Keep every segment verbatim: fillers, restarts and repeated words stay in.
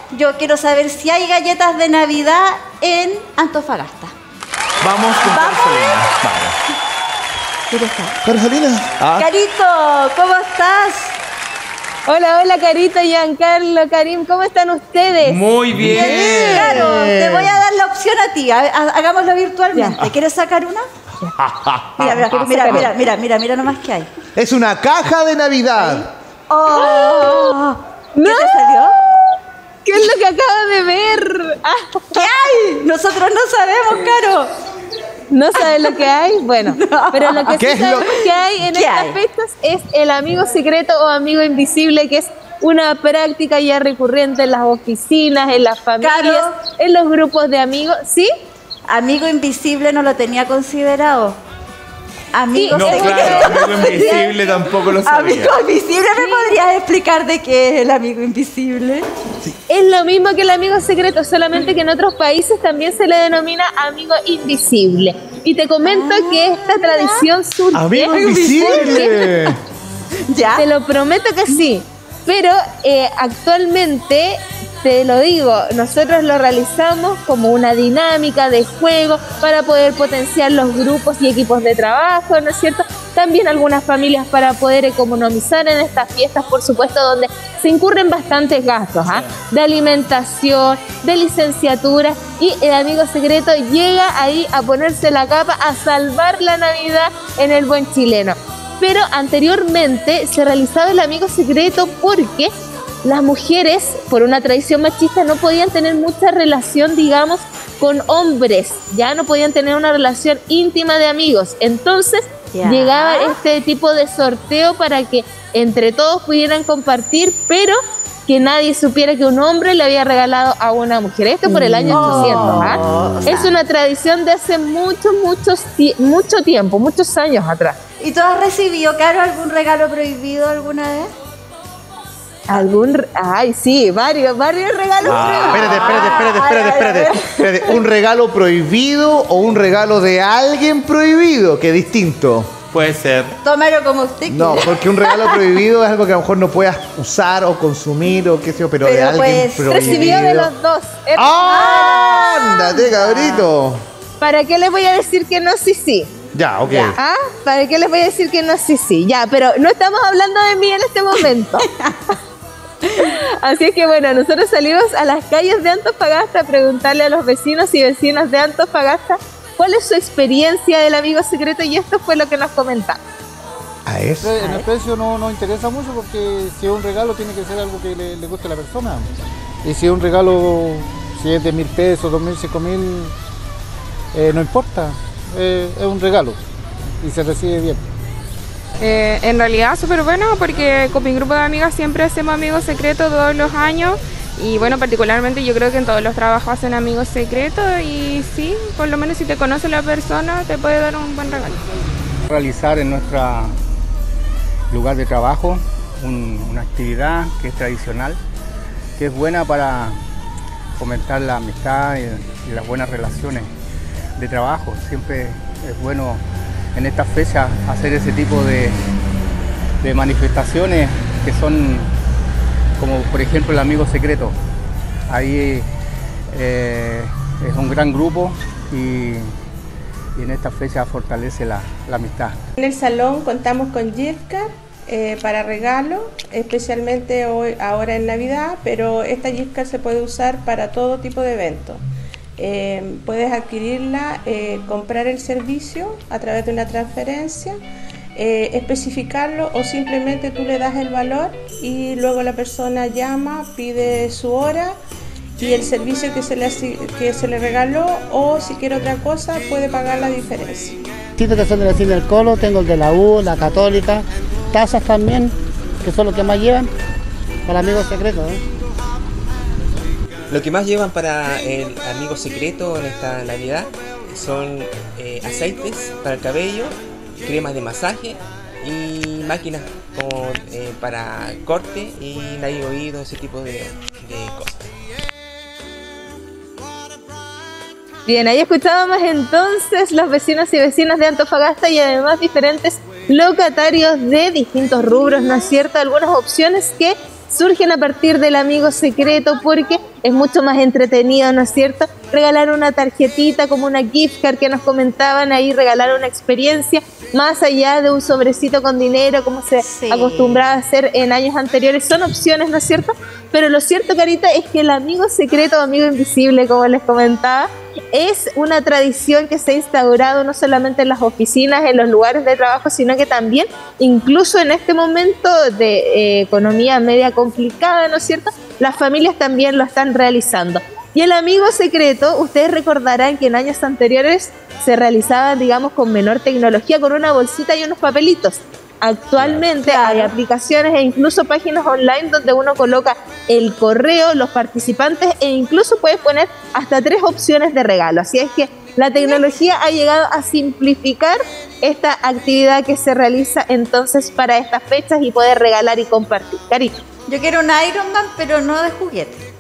yo quiero saber si hay galletas de Navidad en Antofagasta. Vamos con Carolina. Vamos. ¿Dónde está? Carolina. Ah. Carito, ¿cómo estás? Hola, hola, Carito, Giancarlo, Karim, ¿cómo están ustedes? Muy bien. Bien. Claro, te voy a dar la opción a ti. A- a- hagámoslo virtualmente. Ya. ¿Quieres sacar una? Mira, mira, mira, mira, mira, mira, mira nomás qué hay. Es una caja de Navidad. Oh, ¿qué ¡No! te salió? ¿Qué es lo que acabo de ver? Ah, ¿Qué hay? Nosotros no sabemos, Caro. ¿no saben lo que hay? Bueno, pero lo que ¿Qué sí es lo- sabemos que hay en ¿Qué estas hay? fechas es el amigo secreto o amigo invisible, que es una práctica ya recurrente en las oficinas, en las familias, Caro. en los grupos de amigos, ¿sí? Amigo invisible no lo tenía considerado. Amigo No, secreto. claro, amigo invisible tampoco lo sabía. Amigo invisible, ¿me podrías explicar de qué es el amigo invisible? Es lo mismo que el amigo secreto, solamente que en otros países también se le denomina amigo invisible. Y te comento que esta tradición surge... Amigo invisible. ¿Ya? Te lo prometo que sí, pero eh, actualmente, te lo digo, nosotros lo realizamos como una dinámica de juego para poder potenciar los grupos y equipos de trabajo, ¿no es cierto? También algunas familias para poder economizar en estas fiestas, por supuesto, donde se incurren bastantes gastos, ¿ah? De alimentación, de licenciatura, y el amigo secreto llega ahí a ponerse la capa, a salvar la Navidad en el buen chileno. Pero anteriormente se realizaba el amigo secreto porque las mujeres, por una tradición machista, no podían tener mucha relación, digamos, con hombres, ya no podían tener una relación íntima de amigos. Entonces Ya. llegaba este tipo de sorteo para que entre todos pudieran compartir, pero que nadie supiera que un hombre le había regalado a una mujer. Esto por el año Oh, ochocientos, ¿ah? o sea. Es una tradición de hace mucho, muchos, ti- mucho tiempo, muchos años atrás. ¿Y tú has recibido, Caro, algún regalo prohibido alguna vez? Algún, re- ay, sí, varios, varios regalos. Ah, prohibidos. espérate, espérate, espérate, espérate, espérate, espérate. ¿Un regalo prohibido o un regalo de alguien prohibido? Que es distinto. Puede ser. Tómalo como usted No, quiera. porque un regalo prohibido es algo que a lo mejor no puedas usar o consumir o qué sé yo, pero, de Pero alguien pues, prohibido. Recibió de los dos. Eh, ¡Ándate, cabrito! ¿Para qué les voy a decir que no, sí, sí? Ya, ok. Ya. ¿Ah? ¿Para qué les voy a decir que no, sí, sí? Ya, pero no estamos hablando de mí en este momento. Así es que bueno, nosotros salimos a las calles de Antofagasta a preguntarle a los vecinos y vecinas de Antofagasta cuál es su experiencia del amigo secreto, y esto fue lo que nos comentaron. A eso. En el precio no nos interesa mucho, porque si es un regalo tiene que ser algo que le, le guste a la persona. Y si es un regalo, si es de mil pesos, dos mil, cinco mil, eh, no importa, eh, es un regalo y se recibe bien. Eh, en realidad súper bueno, porque con mi grupo de amigas siempre hacemos amigos secretos todos los años, y bueno, particularmente yo creo que en todos los trabajos hacen amigos secretos, y sí, por lo menos si te conoce la persona te puede dar un buen regalo. Realizar en nuestro lugar de trabajo un- una actividad que es tradicional, que es buena para fomentar la amistad y, y las buenas relaciones de trabajo. Siempre es bueno en estas fechas hacer ese tipo de, de manifestaciones que son como por ejemplo el amigo secreto. Ahí eh, es un gran grupo y, y en esta fecha fortalece la, la amistad. En el salón contamos con gift card eh, para regalo, especialmente hoy, ahora en Navidad, pero esta gift card se puede usar para todo tipo de eventos. Eh, puedes adquirirla, eh, comprar el servicio a través de una transferencia, eh, especificarlo, o simplemente tú le das el valor y luego la persona llama, pide su hora y el servicio que se le, asi- que se le regaló, o si quiere otra cosa puede pagar la diferencia. Distintas que son de la Cine del Colo, tengo el de la U, la Católica, tazas también, que son los que más llevan para amigos secretos, ¿eh? Lo que más llevan para el amigo secreto en esta Navidad son eh, aceites para el cabello, cremas de masaje y máquinas como, eh, para corte y nariz, oído, ese tipo de, de cosas. Bien, ahí escuchábamos entonces los vecinos y vecinas de Antofagasta, y además diferentes locatarios de distintos rubros, ¿no es cierto? Algunas opciones que surgen a partir del amigo secreto porque es mucho más entretenido, ¿no es cierto? Regalar una tarjetita como una gift card que nos comentaban ahí, regalar una experiencia más allá de un sobrecito con dinero como se Sí. acostumbraba a hacer en años anteriores. Son opciones, ¿no es cierto? Pero lo cierto, Carita, es que el amigo secreto o amigo invisible, como les comentaba, es una tradición que se ha instaurado no solamente en las oficinas, en los lugares de trabajo, sino que también, incluso en este momento de eh, economía media complicada, ¿no es cierto? Las familias también lo están realizando. Y el amigo secreto, ustedes recordarán que en años anteriores se realizaba, digamos, con menor tecnología, con una bolsita y unos papelitos. Actualmente Claro. hay aplicaciones e incluso páginas online donde uno coloca el correo, los participantes e incluso puedes poner hasta tres opciones de regalo. Así es que la tecnología ha llegado a simplificar esta actividad que se realiza entonces para estas fechas y poder regalar y compartir. Carito. Yo quiero un Iron Man, pero no de juguete.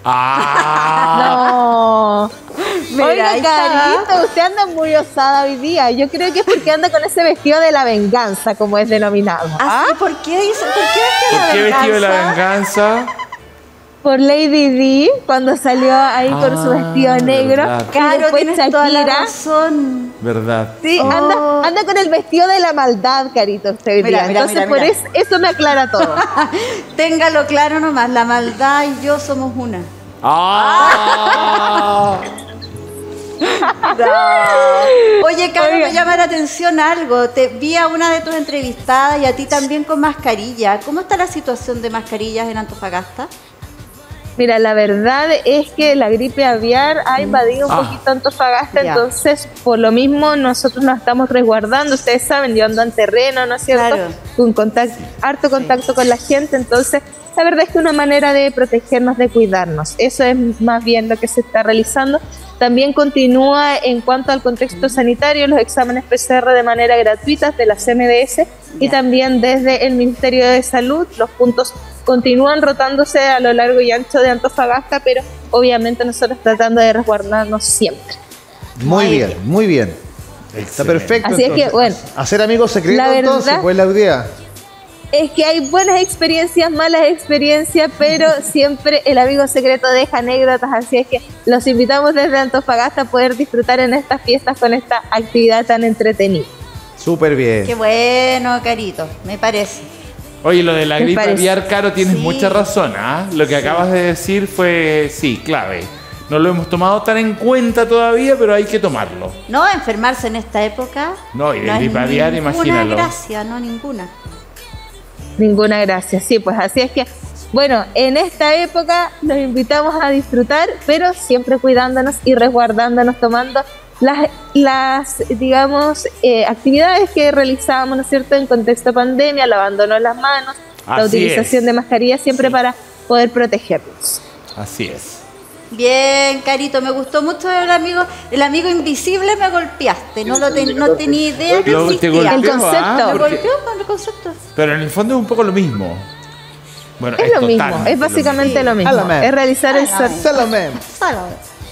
Ah, No. Mira, Oiga, ahí está. Carito, usted anda muy osada hoy día. Yo creo que es porque anda con ese vestido de la venganza, como es denominado. ¿Ah, ¿Ah? sí? ¿Por qué dice? ¿Por qué vestido ¿por la qué vestido de la venganza? venganza? Por Lady Di, cuando salió ahí con su Ah, vestido negro. verdad. Y Claro, después tienes toda la Shakira. razón. ¿Verdad? Sí, Oh. anda, anda con el vestido de la maldad, Carito, usted hoy Mira, día. mira, Entonces, mira, por mira. eso, eso me aclara todo. Téngalo claro nomás, la maldad y yo somos una. ¡Ah! Oye, Caro, Oiga. me llama la atención algo. Te vi a una de tus entrevistadas y a ti también con mascarilla. ¿Cómo está la situación de mascarillas en Antofagasta? Mira, la verdad es que la gripe aviar ha invadido un Ah. poquito Antofagasta, Ya. entonces por lo mismo nosotros nos estamos resguardando. Ustedes saben, yo ando en terreno, ¿no es cierto? Claro. Con contacto, harto contacto con la gente, entonces la verdad es que una manera de protegernos, de cuidarnos. Eso es más bien lo que se está realizando. También continúa en cuanto al contexto sanitario los exámenes P C R de manera gratuita de la C M D S y Ya. también desde el Ministerio de Salud. Los puntos continúan rotándose a lo largo y ancho de Antofagasta, pero obviamente nosotros tratando de resguardarnos siempre. Muy Muy bien, bien. muy bien. Está perfecto. Así es que, entonces. bueno, Hacer amigos secretos la verdad- entonces, pues Claudia. Es que hay buenas experiencias, malas experiencias, pero siempre el amigo secreto deja anécdotas, así es que los invitamos desde Antofagasta a poder disfrutar en estas fiestas con esta actividad tan entretenida. Súper bien. Qué bueno, Carito, me parece. Oye, lo de la Me gripe parece. aviar, Caro, tienes Sí. mucha razón, ¿ah? Lo que acabas de decir fue, sí, clave. No lo hemos tomado tan en cuenta todavía, pero hay que tomarlo. No, enfermarse en esta época. No, y de es gripe aviar, ninguna imagínalo. gracia, no ninguna. Ninguna gracia, sí, pues así es que, bueno, en esta época los invitamos a disfrutar, pero siempre cuidándonos y resguardándonos, tomando las, las digamos, eh, actividades que realizábamos, ¿no es cierto?, en contexto de pandemia, lavándonos las manos, la Así utilización es. de mascarillas, siempre para poder protegernos. Así es. Bien, Carito, me gustó mucho el amigo, el amigo invisible me golpeaste, no lo ten- no tenía idea que Lo- te existía. golpeó, El concepto. ¿ah? Me Porque- golpeó con el concepto. Pero en el fondo es un poco lo mismo. Bueno, Es lo mismo, totalmente es básicamente lo mismo, Salame. es realizar el Salame. sor- Salomé. Salud.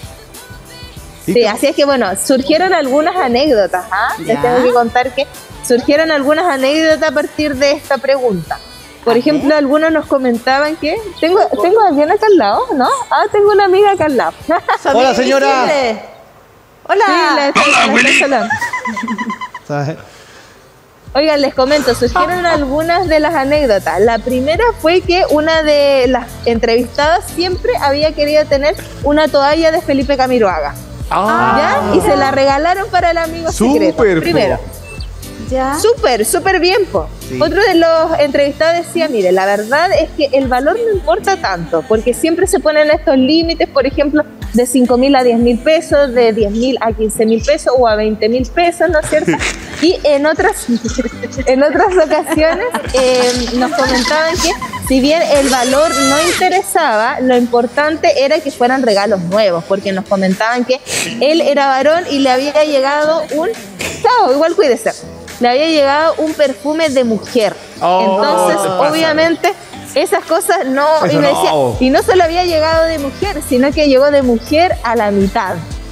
Sí, así es que bueno, surgieron algunas anécdotas, ¿ah? Les Ya. tengo que contar que surgieron algunas anécdotas a partir de esta pregunta. Por A ejemplo, ver. algunos nos comentaban que tengo tengo a alguien acá al lado, ¿no? Ah, tengo una amiga acá al lado. Su amigo Hola, señora. invisible. Hola. Sí, la estoy- la estoy saludando. ¿Sabes? Oigan, les comento, surgieron algunas de las anécdotas. La primera fue que una de las entrevistadas siempre había querido tener una toalla de Felipe Camiroaga, Ah, ¿ya? Y se la regalaron para el amigo secreto. Súper, po. Primero. Ya. Súper, súper bien, po. Sí. Otro de los entrevistados decía, mire, la verdad es que el valor no importa tanto, porque siempre se ponen estos límites, por ejemplo, de cinco mil a diez mil pesos, de diez mil a quince mil pesos o a veinte mil pesos, ¿no es cierto? Y en otras, en otras ocasiones eh, nos comentaban que si bien el valor no interesaba, lo importante era que fueran regalos nuevos, porque nos comentaban que él era varón y le había llegado un... Chao, igual cuídese. Le había llegado un perfume de mujer. Oh, Entonces, se pasa. obviamente, esas cosas no... Eso y, me decía, no. y no solo había llegado de mujer, sino que llegó de mujer a la mitad.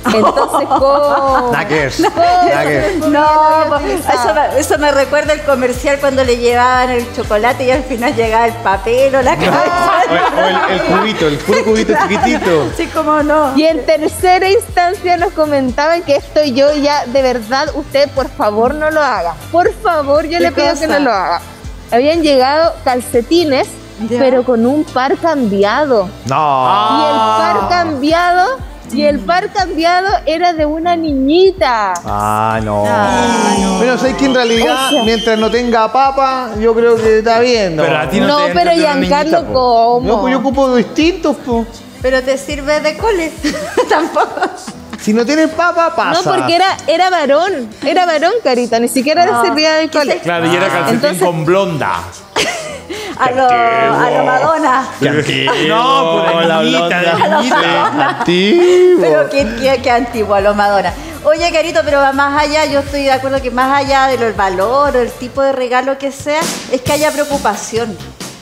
Entonces, ¿cómo? Nada que ver. ¿Cómo? Nada que ver. No, pues, eso, me, eso me recuerda el comercial cuando le llevaban el chocolate y al final llegaba el papel o la cabeza. O, o el, el cubito, el puro cubito chiquitito. Sí, cómo no. Y en tercera instancia nos comentaban que esto yo ya, de verdad, usted por favor no lo haga. Por favor, yo ¿Qué le pido cosa? que no lo haga. Habían llegado calcetines, Ya. pero con un par cambiado. No. Y el par cambiado, y el par cambiado era de una niñita. Ah, no. Ah, no. Pero sé que en realidad, O sea- mientras no tenga papa, yo creo que está bien. Pero a ti no, No, te pero entra de una Giancarlo, niñita, po. ¿cómo? No, pues yo ocupo distintos, po. Pero te sirve de cole. Tampoco. Si no tienes papa, pasa. No, porque era, era varón, era varón, Carita, ni siquiera No, le servía de ¿qué cole. Claro, y era calcetín Entonces- con blonda. A lo, a lo Madonna. No, pues de niñita, de niñita. Antiguo. Pero qué, qué, qué antiguo a lo Madonna. Oye, Carito, pero va más allá, yo estoy de acuerdo que más allá de lo, el valor o el tipo de regalo que sea, es que haya preocupación.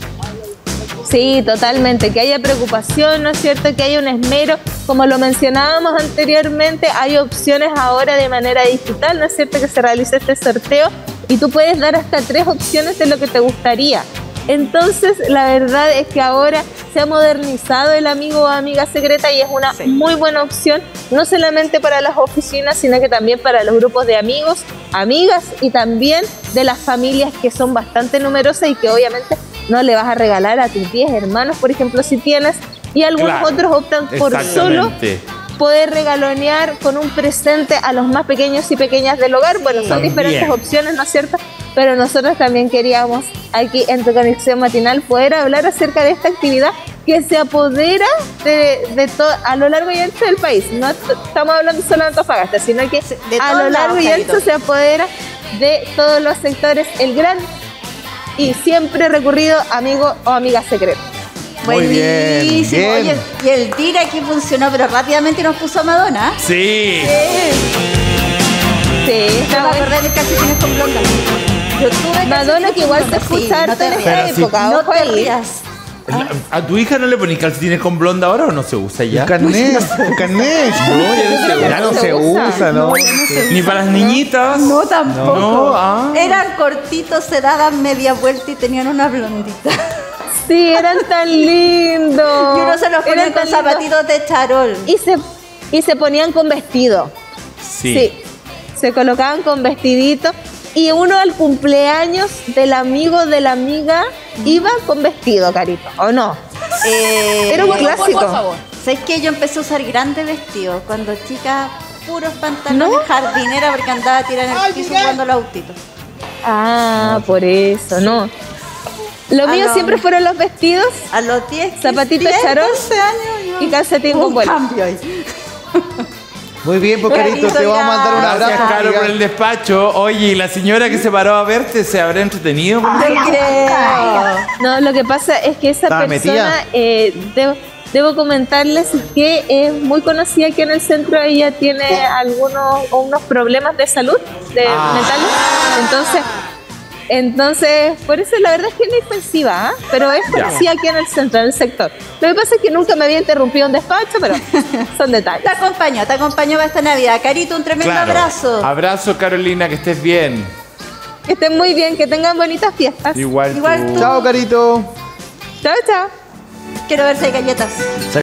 Sí, totalmente, que haya preocupación, ¿no es cierto? Que haya un esmero. Como lo mencionábamos anteriormente, hay opciones ahora de manera digital, ¿no es cierto? Que se realiza este sorteo y tú puedes dar hasta tres opciones de lo que te gustaría. Entonces, la verdad es que ahora se ha modernizado el amigo o amiga secreta y es una Sí. muy buena opción, no solamente para las oficinas, sino que también para los grupos de amigos, amigas y también de las familias que son bastante numerosas y que obviamente no le vas a regalar a tus diez hermanos, por ejemplo, si tienes, y algunos Claro, otros optan por solo exactamente. poder regalonear con un presente a los más pequeños y pequeñas del hogar. Bueno, son También. diferentes opciones, ¿no es cierto? Pero nosotros también queríamos aquí en Tu Conexión Matinal poder hablar acerca de esta actividad que se apodera de, de todo a lo largo y ancho del país. No est- estamos hablando solo de Antofagasta, sino que de a todos lo largo lados, y Carito. ancho se apodera de todos los sectores el gran y siempre recurrido amigo o amiga secreta. Muy bien, Buenísimo. bien. Oye, y el tira aquí funcionó, pero rápidamente nos puso a Madonna. Sí. Sí, Yo está me bueno. acordé de calcetines con blonda. Yo tuve Madonna, calcetines que igual con se blonda. Sí, escucha no harto te en rías. esta Pero sí. época, No ojo te ahí. rías. ¿A tu hija no le pones calcetines con blonda ahora o no se usa ya? El carnet, el carnet. No, ya no se Ya usa. no se usa, ¿no? Ni para las niñitas. No, tampoco. No, ah. Eran cortitos, se daban media vuelta y tenían una blondita. Sí, eran tan lindos. Y uno se los ponía Eran con tan lindos. zapatitos de charol. Y se, y se ponían con vestido. Sí. Sí. Se colocaban con vestidito. Y uno al cumpleaños del amigo de la amiga iba con vestido, Carito, ¿o no? Eh, Era un clásico. ¿Sabes qué? Yo empecé a usar grandes vestidos. Cuando chica, puros pantalones ¿No? jardinera porque andaba tirando en el piso jugando los autitos. Ah, por eso, no. Lo Ah, mío no. siempre fueron los vestidos A los diez, Zapatito diez, charol doce años yo- y calcetín un con vuelo. cambio ahí. Muy bien, pues Carito, Carito, te vamos a mandar un Gracias, abrazo. Caro, amiga. por el despacho. Oye, ¿y la señora que se paró a verte se habrá entretenido con No creo. No, lo que pasa es que esa ¿Estaba persona, metida? eh, debo, debo comentarles que es muy conocida aquí en el centro. Ella tiene algunos unos problemas de salud, de Ah. mentales. Entonces, entonces, por eso la verdad es que no es ofensiva, ¿ah? Pero es conocida aquí en el centro, en el sector. Lo que pasa es que nunca me había interrumpido un despacho, pero son detalles. Te acompañó, te acompañó para esta Navidad. Carito, un tremendo Claro. abrazo. Abrazo, Carolina, que estés bien. Que estén muy bien, que tengan bonitas fiestas. Igual, Igual tú. tú. Chao, Carito. Chao, chao. Quiero ver si hay galletas.